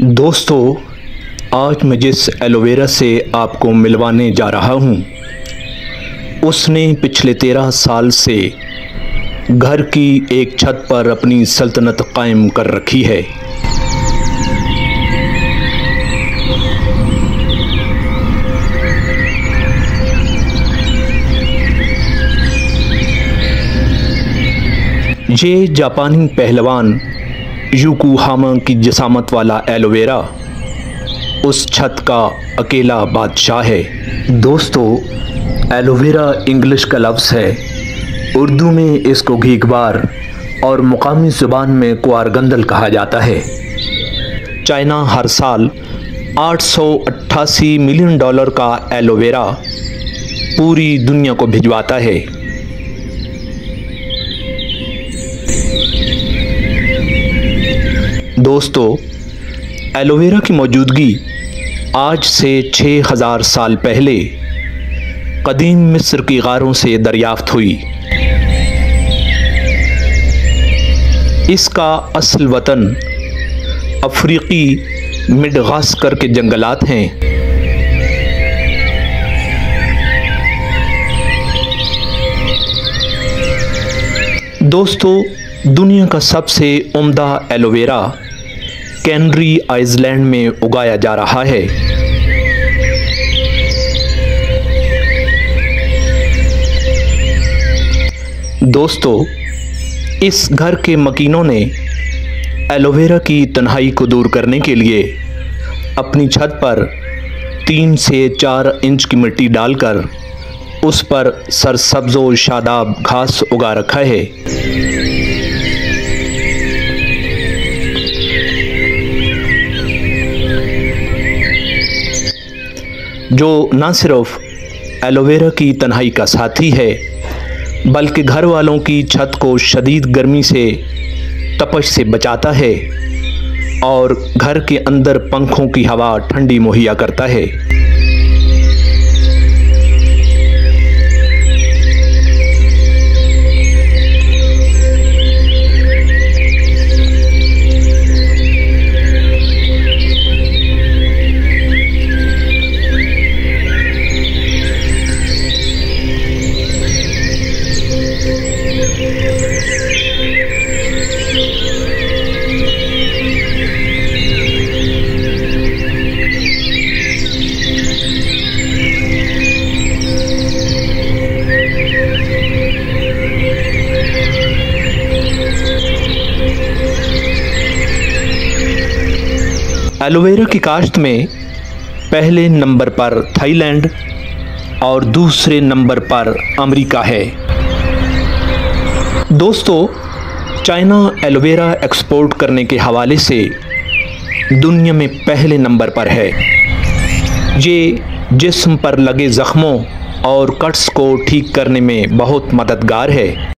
दोस्तों, आज मैं जिस एलोवेरा से आपको मिलवाने जा रहा हूँ, उसने पिछले 13 साल से घर की एक छत पर अपनी सल्तनत कायम कर रखी है। ये जापानी पहलवान योकोहामा की जसामत वाला एलोवेरा उस छत का अकेला बादशाह है। दोस्तों, एलोवेरा इंग्लिश का लफ्ज़ है। उर्दू में इसको घीघवार और मुकामी ज़ुबान में क्वारगंदल कहा जाता है। चाइना हर साल $888 मिलियन का एलोवेरा पूरी दुनिया को भिजवाता है। दोस्तों, एलोवेरा की मौजूदगी आज से 6000 साल पहले कदीम मिस्र की गारों से दरियाफ्त हुई। इसका असल वतन अफ्रीकी मिडगास्कर के जंगलात हैं। दोस्तों, दुनिया का सबसे उम्दा एलोवेरा कैनरी आइलैंड में उगाया जा रहा है। दोस्तों, इस घर के मकीनों ने एलोवेरा की तन्हाई को दूर करने के लिए अपनी छत पर 3 से 4 इंच की मिट्टी डालकर उस पर सरसब्ज़ व शादाब घास उगा रखा है। जो न सिर्फ एलोवेरा की तन्हाई का साथी है, बल्कि घर वालों की छत को शदीद गर्मी से, तपश से बचाता है और घर के अंदर पंखों की हवा ठंडी मुहैया करता है। एलोवेरा की काश्त में पहले नंबर पर थाईलैंड और दूसरे नंबर पर अमेरिका है। दोस्तों, चाइना एलोवेरा एक्सपोर्ट करने के हवाले से दुनिया में पहले नंबर पर है। ये जिस्म पर लगे ज़ख्मों और कट्स को ठीक करने में बहुत मददगार है।